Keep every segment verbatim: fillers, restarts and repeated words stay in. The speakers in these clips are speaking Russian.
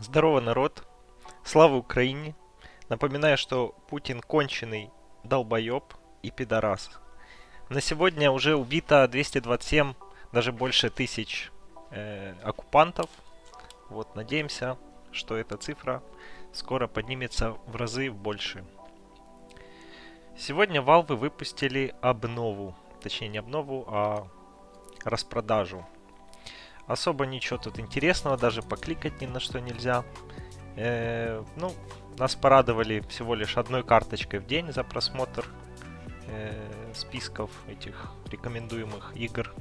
Здорово, народ! Слава Украине! Напоминаю, что Путин конченый долбоеб и пидорас. На сегодня уже убито двести двадцать семь, даже больше тысяч э, оккупантов. Вот, надеемся, что эта цифра скоро поднимется в разы больше. Сегодня Valve выпустили обнову. Точнее, не обнову, а распродажу. Особо ничего тут интересного, даже покликать ни на что нельзя. Э, ну, нас порадовали всего лишь одной карточкой в день за просмотр э, списков этих рекомендуемых игр.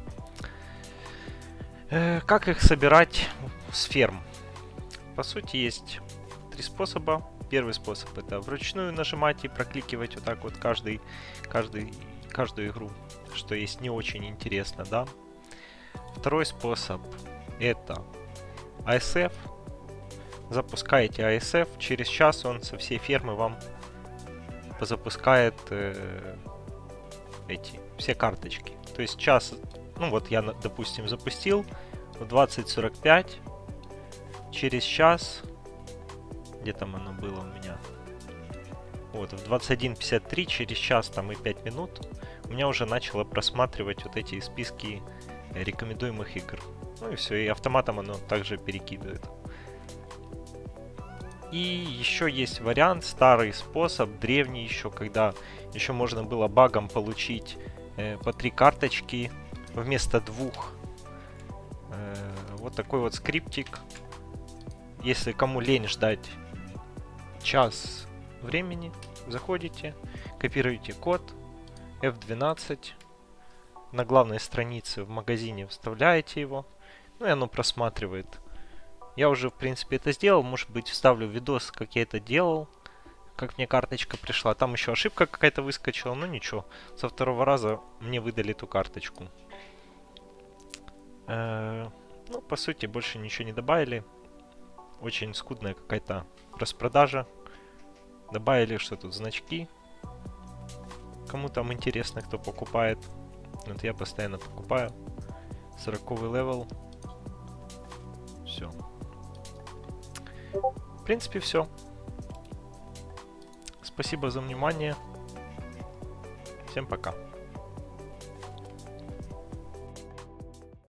Э, как их собирать с ферм? По сути, есть три способа. Первый способ — это вручную нажимать и прокликивать вот так вот каждый, каждый, каждую игру, что есть не очень интересно, да. Второй способ — это эй эс эф. Запускаете эй эс эф, через час он со всей фермы вам позапускает э, эти все карточки. То есть час, ну вот я, допустим, запустил в двадцать сорок пять, через час, где там оно было у меня, вот в двадцать один пятьдесят три, через час там и пять минут у меня уже начало просматривать вот эти списки рекомендуемых игр. Ну и все, и автоматом оно также перекидывает. И еще есть вариант, старый способ, древний еще, когда еще можно было багом получить э, по три карточки вместо двух. Э, вот такой вот скриптик. Если кому лень ждать час времени, заходите, копируете код эф двенадцать. На главной странице в магазине вставляете его, ну и оно просматривает. Я уже, в принципе, это сделал. Может быть, вставлю видос, как я это делал, как мне карточка пришла. Там еще ошибка какая-то выскочила, но ничего. Со второго раза мне выдали эту карточку. Э-э- ну, по сути, больше ничего не добавили. Очень скудная какая-то распродажа. Добавили, что тут значки. Кому там интересно, кто покупает. Вот я постоянно покупаю. сороковый левел. Все. В принципе, все. Спасибо за внимание. Всем пока.